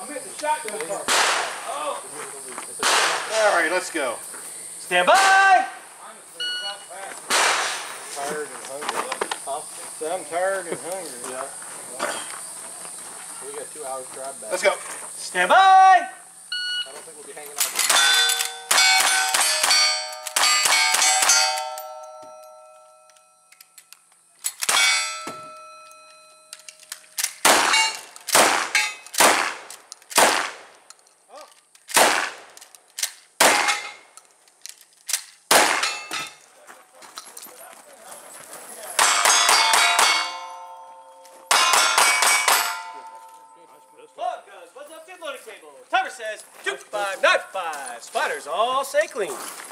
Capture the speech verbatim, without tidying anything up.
I'm hitting the shotgun part. Oh! All right, let's go. Stand by! Tired and hungry. Huh? So I'm tired and hungry. Yeah. We got two hours drive back. Let's go. Stand by! I don't think we'll be hanging out. Look, guys, what's up, good loading table? Timer says two five, not five. Spiders all say clean.